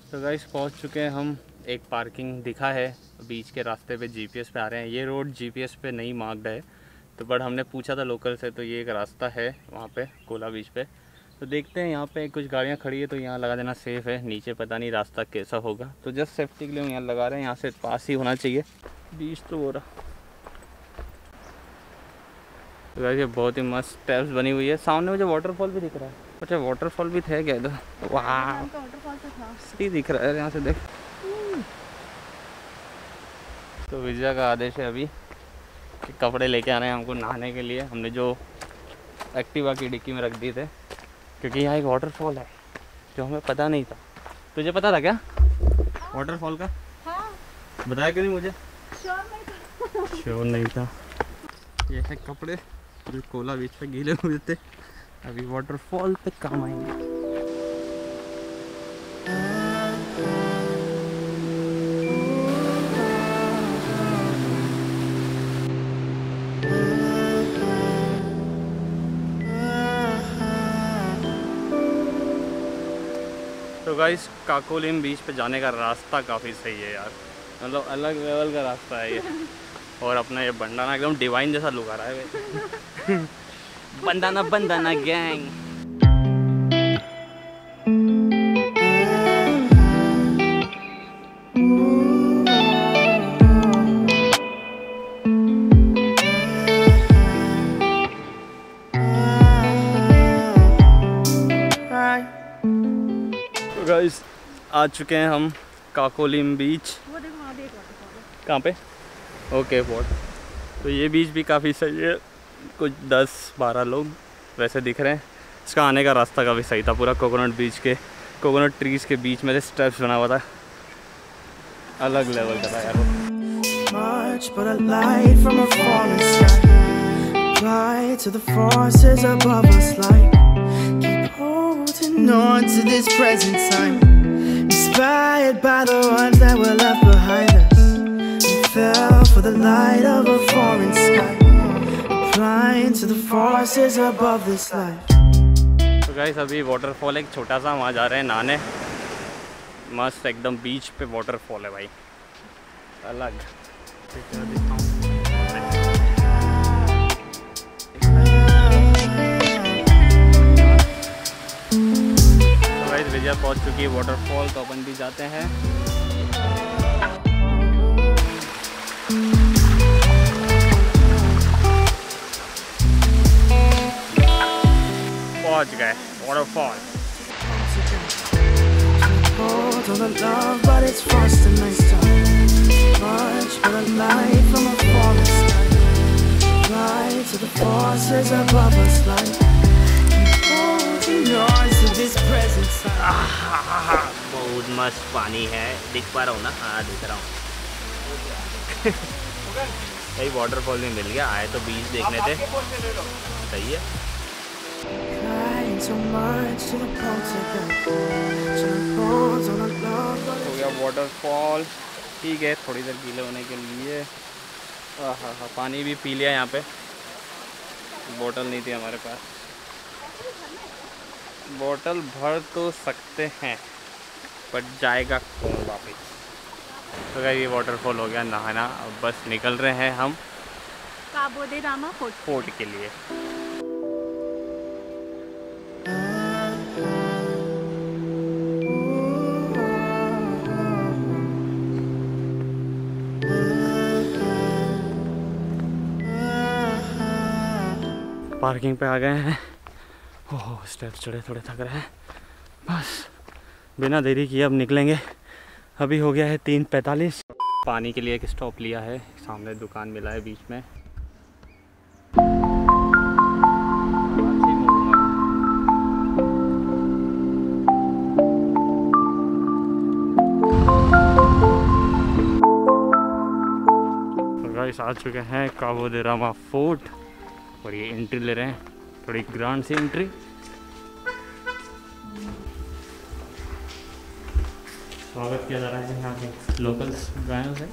तो गाइस पहुंच चुके हैं हम। एक पार्किंग दिखा है बीच के रास्ते पे, जीपीएस पे आ रहे हैं। ये रोड जीपीएस पे नहीं मार्क्ड है, तो बट हमने पूछा था लोकल से, तो ये एक रास्ता है वहाँ पे कोला बीच पे। तो देखते हैं, यहाँ पे कुछ गाड़ियाँ खड़ी है तो यहाँ लगा देना सेफ़ है। नीचे पता नहीं रास्ता कैसा होगा, तो जस्ट सेफ्टी के लिए हम यहाँ लगा रहे हैं। यहाँ से पास ही होना चाहिए बीच, तो हो रहा। तो गाइस ये बहुत ही मस्त स्टेप्स बनी हुई है। सामने मुझे वाटरफॉल भी दिख रहा है। अच्छा वाटरफॉल भी थे क्या इधर? वाह सही दिख रहा है यहाँ से देख। तो विजया का आदेश है अभी कि कपड़े लेके आने हैं हमको नहाने के लिए। हमने जो एक्टिवा की डिक्की में रख दिए थे, क्योंकि यहाँ एक वाटरफॉल है जो हमें पता नहीं था। तुझे पता था क्या वाटरफॉल का? हाँ। बताया क्यों नहीं मुझे? श्योर नहीं था। ये है कपड़े जो कोला बीच पे गीले हुए थे, अभी वाटरफॉल पे काम आएंगे। तो गाइस काकोलिम बीच पे जाने का रास्ता काफ़ी सही है यार, मतलब अलग लेवल का रास्ता है ये। और अपना ये बंडाना एकदम डिवाइन जैसा लुक आ रहा है। Bandana bandana gang. तो गाइस आ चुके हैं हम काकोलिम बीच। वो देखो वहाँ भी एक वाटरफॉल है। कहाँ पे? Okay what. तो ये बीच भी काफ़ी सही है। कुछ 10-12 लोग वैसे दिख रहे हैं। इसका आने का रास्ता काफ़ी सही था, पूरा कोकोनट बीच के कोकोनट ट्रीज़ के बीच में से स्टेप्स बना हुआ था। अलग लेवल का था यार fell for the light of a foreign sky, applying to the forces above this life. तो गाइस अभी वाटरफॉल एक छोटा सा, वहाँ जा रहे हैं नहाने। मस्त एकदम बीच पे वाटरफॉल है भाई, अलग। तो गाइस विजय पहुँच चुकी है वाटरफॉल, तो अपन भी जाते हैं। पहुंच गए वाटरफॉल। बहुत मस्त पानी है, दिख पा रहा हूँ ना? हाँ दिख रहा हूँ। सही वाटरफॉल में मिल गया। आए तो बीच देखने थे, सही है। हो गया वाटरफॉल, ठीक है थोड़ी देर गीले होने के लिए। हाँ पानी भी पी लिया यहाँ पे, बोतल नहीं थी हमारे पास। बोतल भर तो सकते हैं बट जाएगा कौन वापस। तो ये वाटरफॉल हो गया नहाना, अब बस निकल रहे हैं हम काबो दे रामा फोर्ट के लिए। पार्किंग पे आ गए हैं। ओह स्टेप्स चढ़े, थोड़े थक रहे हैं। बस बिना देरी किए अब निकलेंगे। अभी हो गया है 3:45। पानी के लिए एक स्टॉप लिया है, सामने दुकान मिला है बीच में। तो गाइस आ चुके हैं काबो दे रामा फोर्ट, और ये एंट्री ले रहे हैं, थोड़ी ग्रांड सी एंट्री। स्वागत किया जा रहा है यहाँ के लोकल्स गायों से।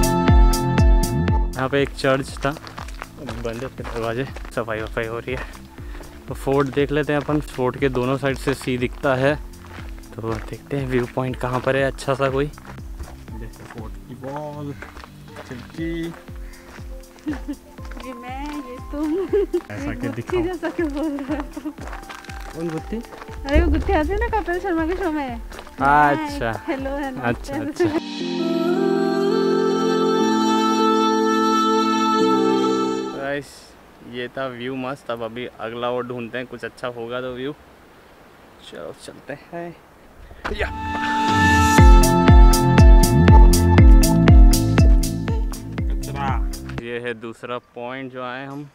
यहाँ पे एक चर्च था, बंद है, दरवाजे, सफाई वफाई हो रही है। तो फोर्ट देख लेते हैं अपन। फोर्ट के दोनों साइड से सी दिखता है, तो देखते हैं व्यू पॉइंट कहाँ पर है अच्छा सा कोई। जैसे फोर्ट की वॉल, खिड़की, ये मैं, ये तुम, ऐसा क्या दिखाओ? जैसा क्यों बोल रहे हो? कौन गुत्ती? अरे वो गुत्ती आती है ना कपिल शर्मा के शो में। अच्छा हेलो हेलो। अच्छा अच्छा। गाइस ये था व्यू मस्त। अब अभी अगला और ढूंढते हैं, कुछ अच्छा होगा तो व्यू। चलो चलते हैं। या ये है दूसरा पॉइंट जो आए हम।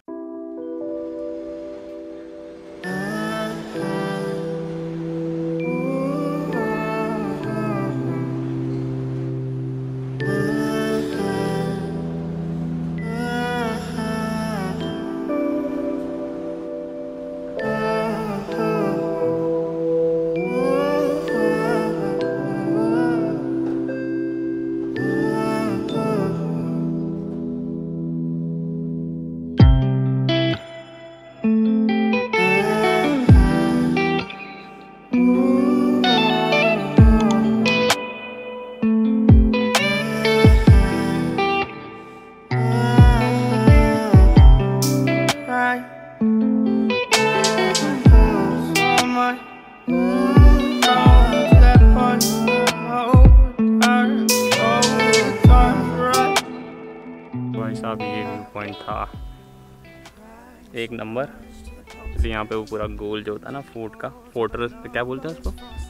साहब ये व्यू पॉइंट था एक नंबर। इसलिए यहाँ पे वो पूरा गोल जो होता है ना फोर्ट का, फोर्ट्रेस क्या बोलते हैं उसको,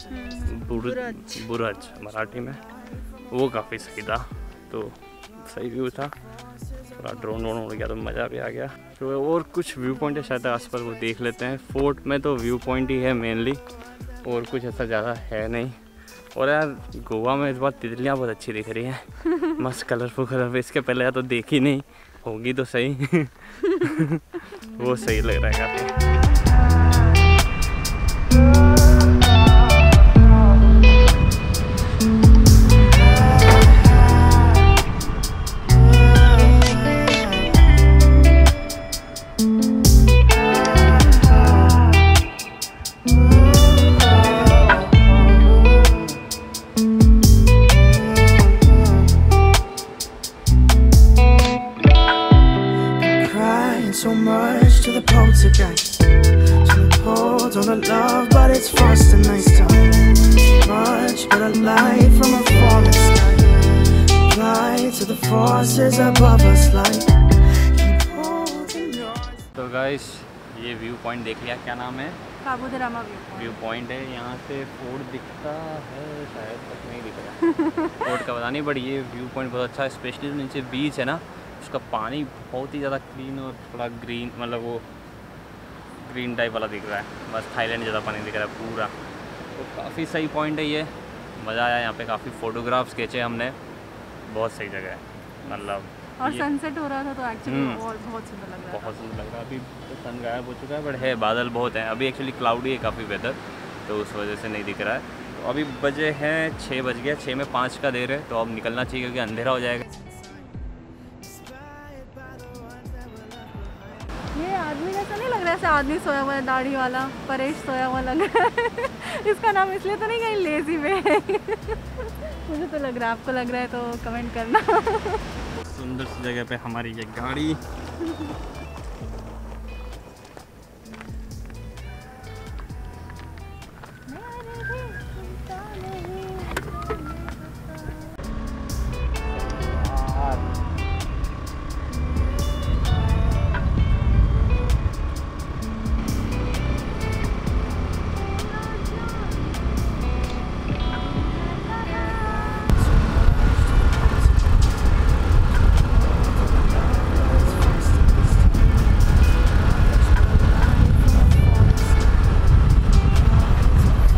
बुर्ज मराठी में, वो काफ़ी सही था। तो सही व्यू था, थोड़ा ड्रोन व्रोन हो गया तो मज़ा भी आ गया। तो और कुछ व्यू पॉइंट है शायद आसपास, वो देख लेते हैं। फोर्ट में तो व्यू पॉइंट ही है मेनली, और कुछ ऐसा ज़्यादा है नहीं। और यार गोवा में इस बार तितलियाँ बहुत अच्छी दिख रही हैं, मस्त कलरफुल कलरफुल। इसके पहले या तो देखी नहीं होगी तो सही वो सही लग रहा है काफ़ी। So much to the poltergeist. Some hold on the love, but it's frost and nice time. Much better light from a falling sky. Fly to the forces above us like. Keep holding on. तो guys ये view point देख लिया, क्या नाम है? काबू दे Rama view point है। यहाँ से फोर्ट दिखता है शायद, तक नहीं दिख रहा फोर्ट का पता नहीं, बट ये व्यू पॉइंट बहुत अच्छा है। स्पेशली नीचे बीच है ना, उसका पानी बहुत ही ज़्यादा क्लीन और थोड़ा ग्रीन, मतलब वो ग्रीन टाइप वाला दिख रहा है। बस थाईलैंड ज़्यादा पानी दिख रहा है पूरा। तो काफ़ी सही पॉइंट है ये, मज़ा आया यहाँ पे। काफ़ी फ़ोटोग्राफ्स खींचे हमने, बहुत सही जगह है मतलब। और सनसेट हो रहा था तो एक्चुअली और बहुत सुंदर लग रहा है। बहुत सुंदर लग रहा है। अभी तो सन गायब हो चुका है, बट है बादल बहुत हैं अभी। एक्चुअली क्लाउडी है काफ़ी वेदर, तो उस वजह से नहीं दिख रहा है। तो अभी बजे हैं 6 बज गया, 6 में 5 का देर है, तो अब निकलना चाहिए क्योंकि अंधेरा हो जाएगा। ये आदमी जैसा नहीं लग रहा है, ऐसे आदमी सोया हुआ है दाढ़ी वाला, परेश सोया हुआ लग रहा है इसका नाम इसलिए तो नहीं कहीं लेजी में मुझे तो लग रहा है, आपको लग रहा है तो कमेंट करना सुंदर सी जगह पे हमारी ये गाड़ी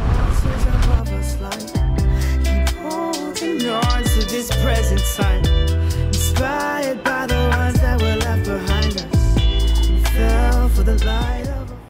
This present time.